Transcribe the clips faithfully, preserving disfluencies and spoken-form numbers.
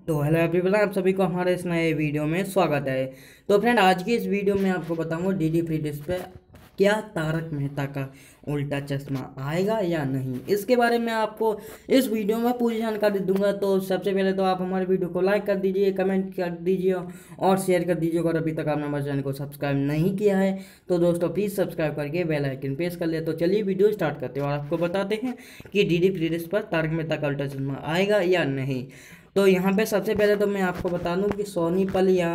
तो hello everyone, आप सभी को हमारे इस नए वीडियो में स्वागत है। तो फ्रेंड, आज की इस वीडियो में आपको बताऊंगा डीडी फ्री डिश पे क्या तारक मेहता का उल्टा चश्मा आएगा या नहीं, इसके बारे में आपको इस वीडियो में पूरी जानकारी दूंगा। तो सबसे पहले तो आप हमारे वीडियो को लाइक कर दीजिए, कमेंट कर दीजिए और शेयर कर दीजिए। अगर अभी तक आपने हमारे चैनल को सब्सक्राइब नहीं किया है तो दोस्तों प्लीज़ सब्सक्राइब करके बेल आइकन प्रेस कर ले। तो चलिए वीडियो स्टार्ट करते हैं और आपको बताते हैं कि डीडी फ्री डिश पर तारक मेहता का उल्टा चश्मा आएगा या नहीं। तो यहाँ पे सबसे पहले तो मैं आपको बता दूं कि सोनी पल या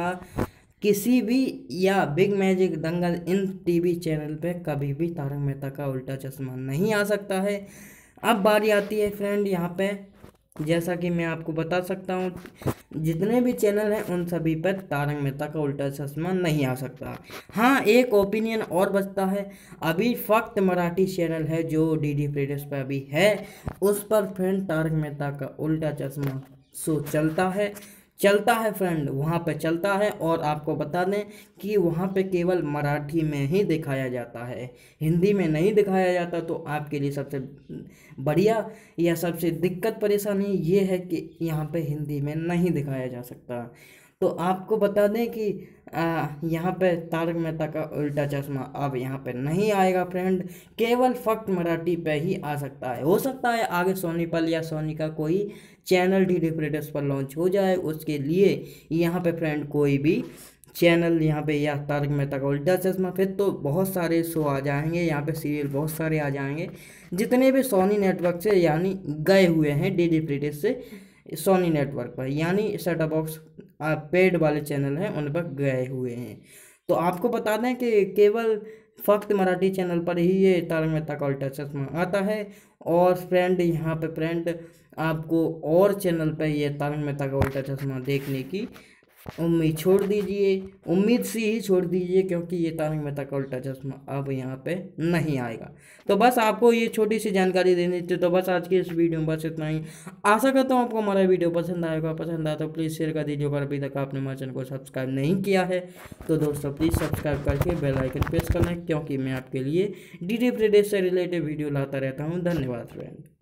किसी भी या बिग मैजिक दंगल इन टीवी चैनल पे कभी भी तारक मेहता का उल्टा चश्मा नहीं आ सकता है। अब बारी आती है फ्रेंड यहाँ पे, जैसा कि मैं आपको बता सकता हूँ जितने भी चैनल हैं उन सभी पर तारक मेहता का उल्टा चश्मा नहीं आ सकता। हाँ, एक ओपिनियन और बचता है। अभी फक्त मराठी चैनल है जो डीडी फ्री डिश पर अभी है, उस पर फ्रेंड तारक मेहता का उल्टा चश्मा सो चलता है चलता है फ्रेंड, वहाँ पे चलता है। और आपको बता दें कि वहाँ पे केवल मराठी में ही दिखाया जाता है, हिंदी में नहीं दिखाया जाता। तो आपके लिए सबसे बढ़िया या सबसे दिक्कत परेशानी ये है कि यहाँ पे हिंदी में नहीं दिखाया जा सकता। तो आपको बता दें कि आ, यहाँ पे तारक मेहता का उल्टा चश्मा अब यहाँ पे नहीं आएगा फ्रेंड, केवल फक्त मराठी पे ही आ सकता है। हो सकता है आगे सोनी पल या सोनी का कोई चैनल डीडी फ्री डिश पर लॉन्च हो जाए, उसके लिए यहाँ पे फ्रेंड कोई भी चैनल यहाँ पे या तारक मेहता का उल्टा चश्मा, फिर तो बहुत सारे शो आ जाएंगे, यहाँ पे सीरियल बहुत सारे आ जाएंगे जितने भी सोनी नेटवर्क से यानी गए हुए हैं डीडी फ्री डिश से सोनी नेटवर्क पर, यानी सेटअप बॉक्स पेड वाले चैनल हैं उन पर गए हुए हैं। तो आपको बता दें कि केवल फक्त मराठी चैनल पर ही ये तारक मेहता का उल्टा चश्मा आता है। और फ्रेंड यहाँ पे फ्रेंड आपको और चैनल पर ये तारक मेहता का उल्टा चश्मा देखने की उम्मीद छोड़ दीजिए, उम्मीद सी ही छोड़ दीजिए, क्योंकि ये तारक मेहता का उल्टा चश्मा अब यहाँ पे नहीं आएगा। तो बस आपको ये छोटी सी जानकारी देनी थी। तो बस आज की इस वीडियो में बस इतना ही। आशा करता हूँ आपको हमारा वीडियो पसंद आएगा। पसंद आया तो प्लीज़ शेयर कर दीजिए। अगर अभी तक आपने हमारे चैनल को सब्सक्राइब नहीं किया है तो दोस्तों प्लीज़ सब्सक्राइब करके बेल आइकन प्रेस करना, क्योंकि मैं आपके लिए डीडी फ्री डिश से रिलेटेड वीडियो लाता रहता हूँ। धन्यवाद फ्रेंड।